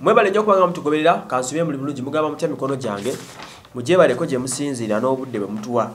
mwebale nnyo kubanga mutugoberera kansubye muli bulungi mugamba mutya mikono gyange mujebaleko gye musinziira n'obudde bwe mutuwa.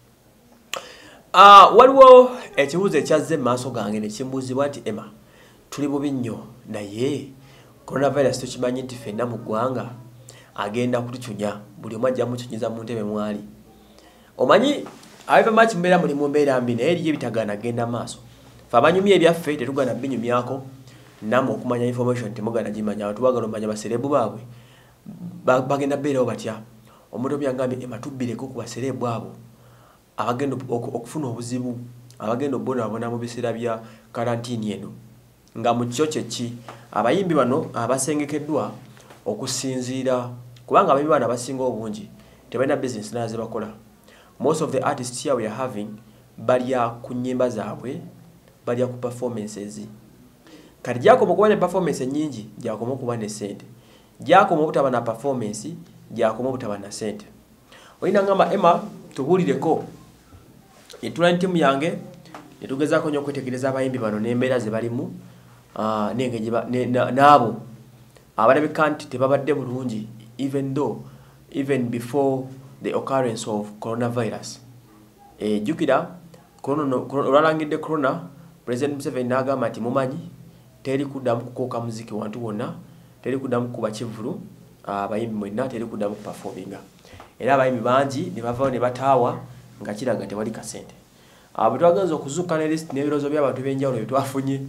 Waliwo ekibuuzo ekyazze mu maaso gange ne kimbuuzibwa nti Emma tuli bubi nnyo naye coronavirus tukimanyi nti ffenna mu ggwanga agenda kutucunya buli omu ajja mucunyiza mu ntebe mwali. Omanyi abiva maki mbeera muli mu mbeera mbi naye eriyo ebitagaana agenda maaso. Ffe abanyumya ebyaffe tetugana binyumyako namwe okumanya information temugana gimanya abantu bagala omanya baserebu baabwe bagenda beerawo batya. Omuntu byangambye Emma tubbireko ku baserebu abo abagenda okufuna obuzibu abagenda obbonabona mu biseera bya karantini eno nga mu kyo ki abayimbi bano abasengekeddwa okusinziira kubanga abayimbi bano abasinga obungi tebalina business naze bakola. Most of the artists here we are having balya ku nnyimba zaabwe balya ku performances. Kati gyakoma okuba ne performance nyingi gyakoma okuba ne sente gyakoma obutaba na performance gyakoma obutaba na sente. Oyina ngamba Emma tubuulireko etula ntimu yange netugezaako nnyo okwetegereza abayimbi bano n'embeera ze balimu n'engeri n'abo abalabika nti tebabadde bulungi even before the occurrence of coronavirus. Jjukira olwalangidde corona President Museveni n'agamba nti mumanyi teri kuddamu kukooka muziki wantu wonna teri kuddamu kuba kivulu abayimbi mwenna teri kuddamu kuperforminga era abayimbi bangi ne bavaawo ne bataawa nga kiraga tewali kasente. Bwe twagenza okuzuuka ne list n'ebirozo by'abantu b'enjawulo bye twafunye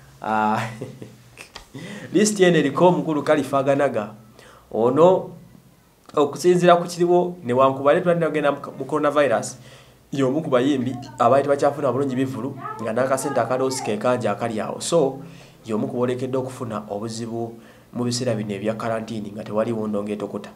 list eno eriko omukulu Kalifa Ganaga ono okusinziira ku kiriwo newankubadde twalina kugenda mu coronavirus y'omu ku bayimbi abaali tebakyafuna bulungi bivulu nga n'akasente akadoosi ke kanja akali awo so y'omu ku boolekedde okufuna obuzibu mu biseera bino ebya karantini nga tewaliwo ndongo etokota.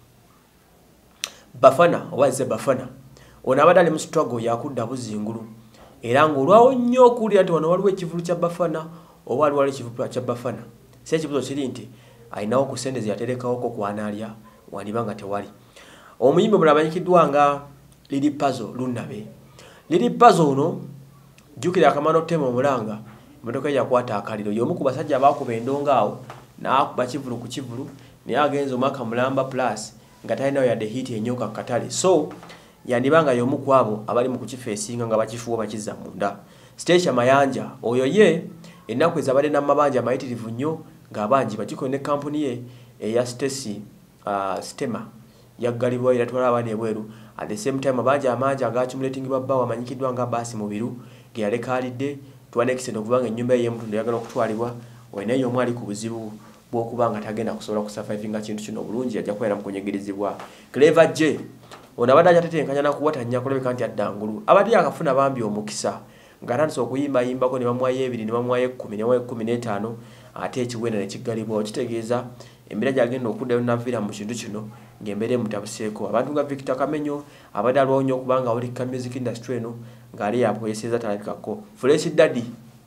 Bafana oba ze Bafana ono abadde ali mu struggle yakudda buzingulu era ng'olwawo nnyo okuwulira nti wano waliwo ekivulu kya Bafana oba waliwo ekivulu kya Bafana si ekibuzo kiri nti ayinawo ku ssente ze yaterekawoko kwanaalya wandiba nga tewali. Omuyimbi omulala amanyikiddwa nga Lili Puzzle Lunabe. Lili Puzzle ono jjukira akamano ttema omulanga emmotoka yakwata akaliro y'omu ku basajja abaakuba endongo awo n'akuba kivulu ku kivulu naye agenza omwaka mulamba plus nga talinawo yadde hiti enyoka katale so yandibanga y'omu ku abo abali mu kukifeesinga nga bakifuwa bakizza munda. Stage Mayanja oyo ye ennaku ezabadde n'amabanja amayitirivu nnyo ng'abangi bakikola ne kampuni ye eya Stacy Stema yaggalibwa era twala abaana ebweru at the same time abanja amangi agakimulating babbawo amanyikiddwa nga baasi mubiru ge yalekalidde twanekiseno okubanga ennyumba ye y'emutundu yagala okutwalibwa oyinaye omu ali ku buzibu bw'okubanga tagenda kusobola kusurvivinga kintu kino obulungi ajja kubeera mu kunyigirizibwa. Clever J ono abadde ajatetenkanya nakuwatannya kulabika nti addangulu abadde yakafuna bambi omukisa ng'atandise okuyimbayimbako ne bamuwayo 2 ne bamuwayo 10 ne bamuwayo 15 ate ekiwenda ne kiggalibwawo kitegeeza embeera gyagenda okuddayo naviira mu kintu kino ng'embeera emutabuseeko. Abantu nga Victor Kamenyo abadde alwawo nnyo okubanga awulika music industry eno ng'ali yapoyeseza talabikako. Fresh Daddy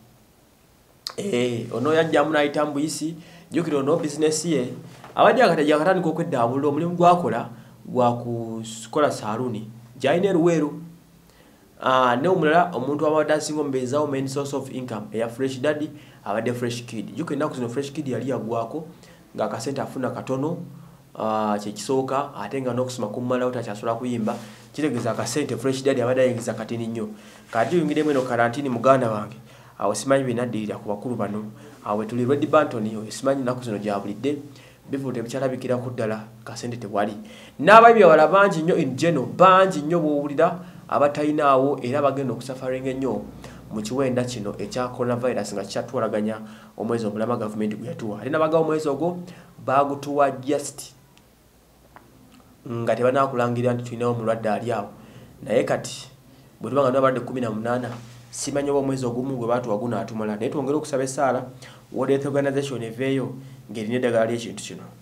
ono yajjamu n'ayita mbuyisi jjukira ono business ye abadde akatandika okweddaabulula omulimu gwakola gwa kukola saaluni gy'alina eruweeru. Ne omulala omuntu abadde asinga omubeezaawo main source of income eya Fresh Daddy abadde Fresh Kid. Jjukira ennaku zino Fresh Kid yali yagwako ng'akasente afuna katono kyekisooka ate nga n'okusoma kummalawo takyasobola kuyimba kitegeeza akasente Fresh Daddy abadde ayingiza katini nnyo. Kati tuyingiremu eno karantini muganda wange awo simanyi binaddirira ku bakulu bano awo tuli Red Banton oyo simanyi ennaku zino gyabulidde bivu tebikyalabikirako ddala kasente tewali. N'abayimbi abala bangi nnyo in general bangi nnyo bw'owulira abatalinawo era bagenda okusafaringa ennyo mu kiwenda kino ekya coronavirus nga kikyatwalaganya omwezi omulama gavumenti gwe yatuwa. Ate nabagawo omwezi ogwo baagutuwa just nga tebanaakulangirira nti tulinawo omulwadde ali awo naye kati bwe tuba nga n'abalwadde 18 simanyi oba omwezi ogumu gwe baatuwa guno atumala naye twongere okusaba essaala World Health Organization eveeyo ng'erina eddagala ly'ekintu kino.